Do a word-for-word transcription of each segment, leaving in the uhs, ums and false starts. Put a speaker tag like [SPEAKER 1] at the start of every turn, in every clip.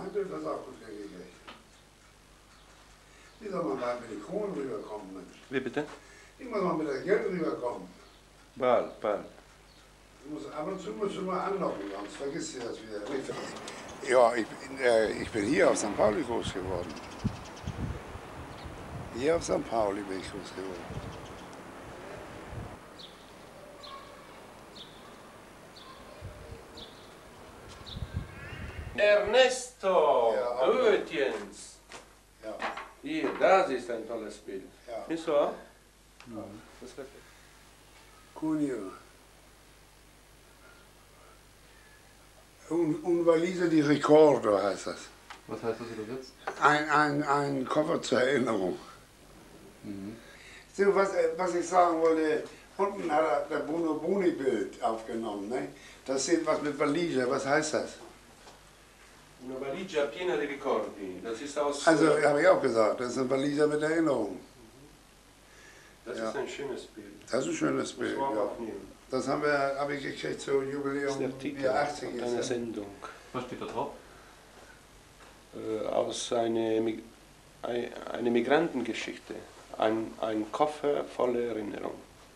[SPEAKER 1] natürlich das auch gut gekriegt. Wie soll man da mit den Kronen rüberkommen, Mensch?
[SPEAKER 2] Wie bitte?
[SPEAKER 1] Wie muss man mit der Geld rüberkommen?
[SPEAKER 2] Bald, bald.
[SPEAKER 1] Du musst, ab und zu musst du mal anlocken, sonst vergisst du das wieder. Ja, ich, äh, ich bin hier auf Sankt Pauli groß geworden. Hier auf Sankt Pauli bin ich groß geworden.
[SPEAKER 2] Ernesto!
[SPEAKER 1] Ja,
[SPEAKER 2] Rötjens!
[SPEAKER 1] Ja.
[SPEAKER 2] Hier, das ist ein tolles Bild.
[SPEAKER 1] Ja.
[SPEAKER 2] Nicht so? Ja. Das gefällt.
[SPEAKER 1] Cuneo. Un, un valise di ricordo heißt das.
[SPEAKER 3] Was heißt das übersetzt?
[SPEAKER 1] Ein, ein, ein Koffer zur Erinnerung.
[SPEAKER 3] Mhm.
[SPEAKER 1] So, was, was ich sagen wollte, unten hat er das Bruno Boni-Bild aufgenommen. Ne? Das steht was mit Valise, was heißt das?
[SPEAKER 2] Una valigia piena di ricordi. Das ist aus.
[SPEAKER 1] Also,
[SPEAKER 2] äh,
[SPEAKER 1] habe ich auch gesagt, das ist eine Valise mit Erinnerung.
[SPEAKER 2] Das
[SPEAKER 1] ja.
[SPEAKER 2] ist ein schönes Bild.
[SPEAKER 1] Das ist ein schönes
[SPEAKER 2] Muss
[SPEAKER 1] Bild,
[SPEAKER 2] man
[SPEAKER 1] ja.
[SPEAKER 2] aufnehmen.
[SPEAKER 1] Das haben wir, habe ich gekriegt zum
[SPEAKER 2] Das
[SPEAKER 1] Jubiläum,
[SPEAKER 2] ist der Titel
[SPEAKER 1] wie achtzig
[SPEAKER 2] einer
[SPEAKER 1] ist.
[SPEAKER 2] Sendung.
[SPEAKER 3] Was steht da drauf?
[SPEAKER 2] Äh, aus einer Mi- ein- eine Migrantengeschichte. Ein, ein Koffer voller Erinnerung.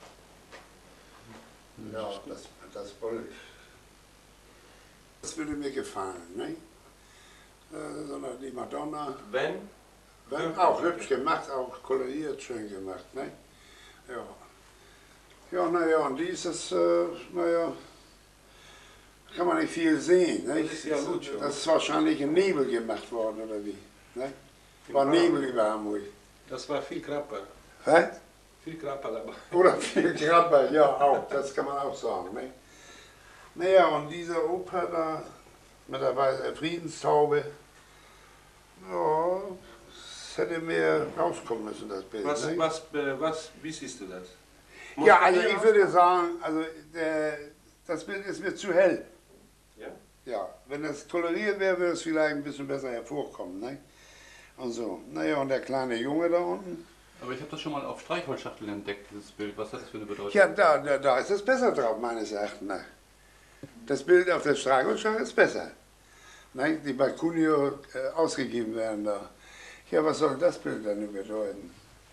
[SPEAKER 1] Ja, das, das wollte ich. Das würde mir gefallen, ne? Äh, sondern die Madonna,
[SPEAKER 2] Wenn?
[SPEAKER 1] wenn, auch hübsch gemacht, auch koloriert, schön gemacht, ne? Ja. Ja, naja, und dieses, äh, naja, kann man nicht viel sehen, ne?
[SPEAKER 2] Das ist ja gut schon.
[SPEAKER 1] Das ist wahrscheinlich in Nebel gemacht worden, oder wie? Ne? War Nebel über Hamburg.
[SPEAKER 2] Das war viel Krapper.
[SPEAKER 1] Hä?
[SPEAKER 2] Viel Krapper dabei.
[SPEAKER 1] Oder viel Krabber, ja auch, das kann man auch sagen. Ne? Naja, und diese Oper da mit der Weißen Friedenstaube, ja, das hätte mehr rauskommen müssen, das Bild.
[SPEAKER 2] Was,
[SPEAKER 1] ne?
[SPEAKER 2] was, äh, was, wie siehst du das? Muss
[SPEAKER 1] Ja,
[SPEAKER 2] man
[SPEAKER 1] also
[SPEAKER 2] hier
[SPEAKER 1] ich
[SPEAKER 2] raus-
[SPEAKER 1] würde sagen, also der, das Bild ist mir zu hell.
[SPEAKER 2] Ja?
[SPEAKER 1] Ja, wenn das koloriert wäre, würde es vielleicht ein bisschen besser hervorkommen. Ne? Und so. Naja, und der kleine Junge da unten.
[SPEAKER 3] Aber ich habe das schon mal auf Streichholzschachteln entdeckt, dieses Bild. Was hat das für eine Bedeutung?
[SPEAKER 1] Ja, da, da, da ist es besser drauf, meines Erachtens. nach. Das Bild auf der Streichholzschachtel ist besser. Ne? Die bei Cuneo äh, ausgegeben werden da. Ja, was soll das Bild denn bedeuten?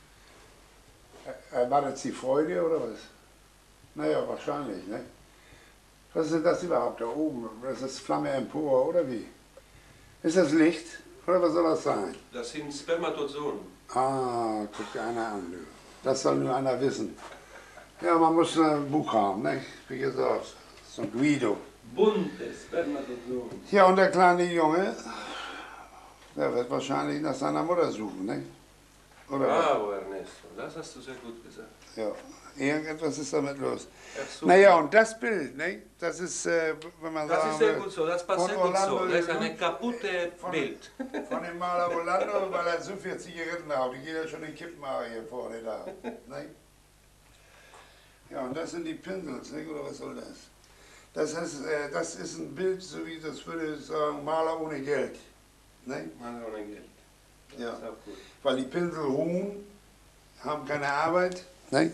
[SPEAKER 1] Äh, war das die Freude oder was? Naja, wahrscheinlich, ne? Was ist denn das überhaupt da oben? Das ist Flamme empor, oder wie? Ist das Licht? Oder was soll das sein?
[SPEAKER 2] Das sind Spermatozoen.
[SPEAKER 1] Ah, guck dir einer an, du. Das soll nur einer wissen. Ja, man muss ein Buch haben, ne? Wie gesagt, so ein Guido.
[SPEAKER 2] Bunte Spermatozoen.
[SPEAKER 1] Ja, und der kleine Junge, der wird wahrscheinlich nach seiner Mutter suchen, ne? Oder was?
[SPEAKER 2] Bravo, Ernesto. Das hast du sehr gut gesagt.
[SPEAKER 1] Ja, irgendetwas ist damit los.
[SPEAKER 2] Ja, super.
[SPEAKER 1] Naja, und das Bild, ne? Das ist, äh, wenn man
[SPEAKER 2] Das
[SPEAKER 1] sagen
[SPEAKER 2] ist sehr
[SPEAKER 1] will,
[SPEAKER 2] gut so, das passt
[SPEAKER 1] von
[SPEAKER 2] sehr gut so.
[SPEAKER 1] Orlando
[SPEAKER 2] Das ist eine
[SPEAKER 1] Lund-
[SPEAKER 2] kaputte
[SPEAKER 1] von-
[SPEAKER 2] Bild.
[SPEAKER 1] Von dem Maler Orlando, weil er so viel Zigaretten raucht. Die geht ja schon den Kippmacher hier vorne da. Ne? Ja, und das sind die Pinsels, ne? Oder was soll das? Das ist, äh, das ist ein Bild, so wie das würde ich sagen, Maler ohne Geld. Ne?
[SPEAKER 2] Mann ohne Geld. Das
[SPEAKER 1] Ja.
[SPEAKER 2] ist auch gut.
[SPEAKER 1] Weil die Pinsel ruhen, haben keine Arbeit. Ne?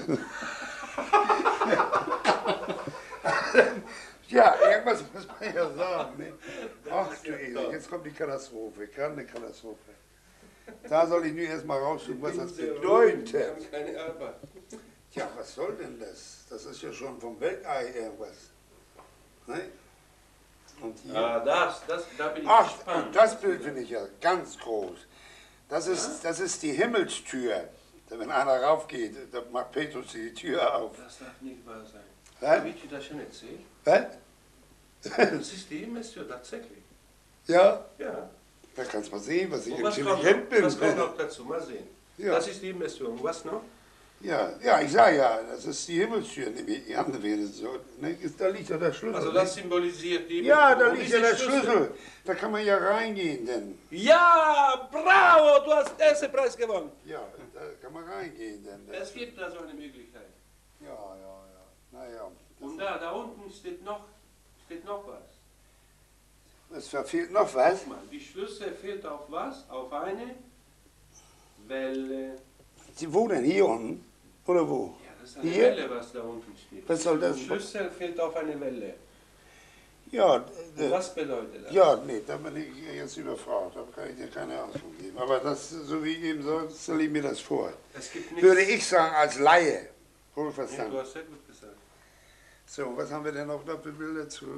[SPEAKER 1] Ja, irgendwas muss man ja sagen. Ne? Ach du Ede, jetzt kommt die Katastrophe, keine Katastrophe. Da soll ich nur erstmal raussuchen, was das
[SPEAKER 2] Wir
[SPEAKER 1] bedeutet.
[SPEAKER 2] haben keine Arbeit.
[SPEAKER 1] Tja, was soll denn das? Das ist ja schon vom Weltei irgendwas. Ne? Und hier.
[SPEAKER 2] Ah, das, das, da bin ich
[SPEAKER 1] Ach,
[SPEAKER 2] gespannt.
[SPEAKER 1] das Bild finde ich ja ganz groß. Das ist, das ist die Himmelstür. Wenn einer raufgeht, dann macht Petrus die Tür auf.
[SPEAKER 2] Das darf nicht wahr sein.
[SPEAKER 1] Hä?
[SPEAKER 2] Habe ich dir das schon erzählt?
[SPEAKER 1] Was?
[SPEAKER 2] Das ist die Himmelstür tatsächlich.
[SPEAKER 1] Ja,
[SPEAKER 2] Ja.
[SPEAKER 1] da kannst du mal sehen, was ich
[SPEAKER 2] Und was kommt,
[SPEAKER 1] intelligent
[SPEAKER 2] noch,
[SPEAKER 1] bin.
[SPEAKER 2] was kommt noch dazu? Mal sehen.
[SPEAKER 1] Ja.
[SPEAKER 2] Das ist die Himmelstür. Und was noch?
[SPEAKER 1] Ja, ja, ich sage ja, das ist die Himmelstür. Die andere wäre so. Ne? Da liegt ja der Schlüssel.
[SPEAKER 2] Also das symbolisiert die
[SPEAKER 1] ja, da
[SPEAKER 2] Himmelstür. Und
[SPEAKER 1] liegt
[SPEAKER 2] diese
[SPEAKER 1] ja der Schlüssel. Da kann man ja reingehen, denn.
[SPEAKER 2] Ja, bravo, du hast den ersten Preis gewonnen.
[SPEAKER 1] Ja, da kann man reingehen, denn.
[SPEAKER 2] Es gibt da so eine Möglichkeit.
[SPEAKER 1] Ja, ja, ja. Naja.
[SPEAKER 2] Und da, da unten steht noch, steht noch was.
[SPEAKER 1] Es verfehlt noch was.
[SPEAKER 2] Guck mal, die Schlüssel fehlt auf was? Auf eine Welle.
[SPEAKER 1] Sie wo denn? Hier unten? Oder wo?
[SPEAKER 2] Ja, das ist eine
[SPEAKER 1] Hier?
[SPEAKER 2] Welle, was da unten steht.
[SPEAKER 1] Was soll das?
[SPEAKER 2] Der Schlüssel fehlt auf eine Welle.
[SPEAKER 1] Ja,
[SPEAKER 2] Und
[SPEAKER 1] äh,
[SPEAKER 2] was bedeutet das?
[SPEAKER 1] ja, nee, da bin ich jetzt überfragt, da kann ich dir keine Auskunft geben. Aber das, so wie ich eben so, stelle ich mir das vor.
[SPEAKER 2] Es gibt nichts.
[SPEAKER 1] Würde ich sagen, als Laie,
[SPEAKER 2] Ja, du
[SPEAKER 1] wohlverstanden.
[SPEAKER 2] hast sehr gut gesagt.
[SPEAKER 1] So, was haben wir denn noch da für Bilder zu?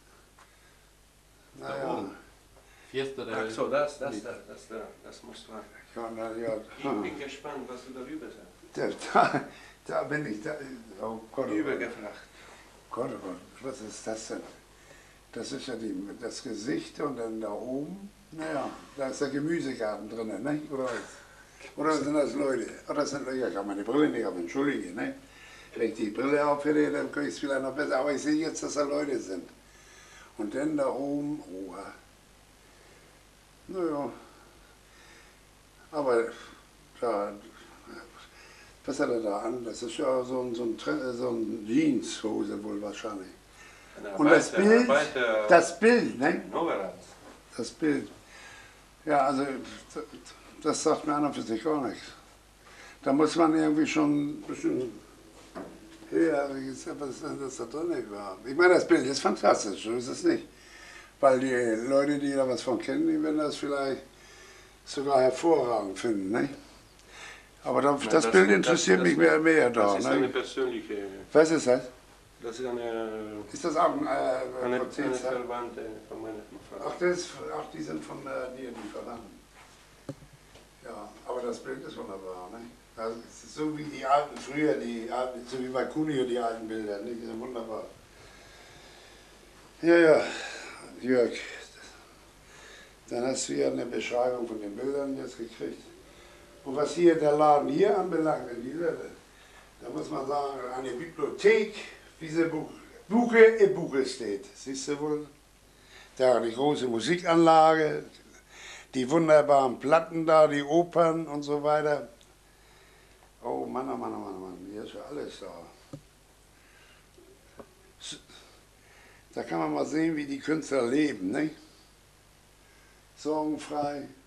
[SPEAKER 3] Da
[SPEAKER 1] Naja,
[SPEAKER 3] oben. Fiesta der
[SPEAKER 2] Ach so, das, das, da, das da, das muss man.
[SPEAKER 1] ja, na, ja.
[SPEAKER 2] Ich bin gespannt, was du darüber sagst.
[SPEAKER 1] Da, da, da bin ich, da, oh Gott, oh Gott,
[SPEAKER 2] Übergeflacht.
[SPEAKER 1] Gott, oh Gott, was ist das denn? Das ist ja die, das Gesicht und dann da oben, naja, da ist der Gemüsegarten drin, ne? Oder was? Oder sind das Leute? Oder sind, ja, ich kann meine Brille nicht auf, entschuldige, ne? Wenn ich die Brille aufhöre, dann kann ich es vielleicht noch besser, aber ich sehe jetzt, dass da Leute sind. Und dann da oben, oha. Naja, aber da, was hat er da an? Das ist ja so ein, so ein, Tre- so ein Jeanshose wohl wahrscheinlich.
[SPEAKER 2] Eine
[SPEAKER 1] Und das
[SPEAKER 2] Arbeiter-
[SPEAKER 1] Bild,
[SPEAKER 2] Arbeiter-
[SPEAKER 1] das Bild, ne?
[SPEAKER 2] Noverat.
[SPEAKER 1] Das Bild. Ja, also das sagt mir an und für sich gar nichts. Da muss man irgendwie schon ein bisschen höher, was ist denn das da drin überhaupt? Ich meine, das Bild ist fantastisch, so ist es nicht. Weil die Leute, die da was von kennen, die werden das vielleicht sogar hervorragend finden, ne? Aber da,
[SPEAKER 2] Nein,
[SPEAKER 1] das,
[SPEAKER 2] das-
[SPEAKER 1] Bild
[SPEAKER 2] das-
[SPEAKER 1] interessiert
[SPEAKER 2] das-
[SPEAKER 1] mich mehr, mehr da.
[SPEAKER 2] Das ist eine
[SPEAKER 1] Ne?
[SPEAKER 2] persönliche,
[SPEAKER 1] Was ist das?
[SPEAKER 2] das ist eine,
[SPEAKER 1] Ist das auch ein äh,
[SPEAKER 2] eine, eine
[SPEAKER 1] Prozess?
[SPEAKER 2] Verwandte von meiner
[SPEAKER 1] Ach,
[SPEAKER 2] Frau.
[SPEAKER 1] das, ach, die sind von äh, dir, die Verwandten. Ja, aber das Bild ist wunderbar, ne? Das ist so wie die alten früher, die alten, so wie bei Cuneo die alten Bilder, ne? Die sind wunderbar. Ja, ja, Jörg, dann hast du ja eine Beschreibung von den Bildern jetzt gekriegt. Und was hier der Laden hier anbelangt, in dieser, da muss man sagen, eine Bibliothek, wie sie Buch, Buche im Buche steht. Siehst du wohl? Da die große Musikanlage, die wunderbaren Platten da, die Opern und so weiter. Oh Mann, oh Mann, oh Mann, oh Mann, hier ist ja alles da. Da kann man mal sehen, wie die Künstler leben, ne? Sorgenfrei,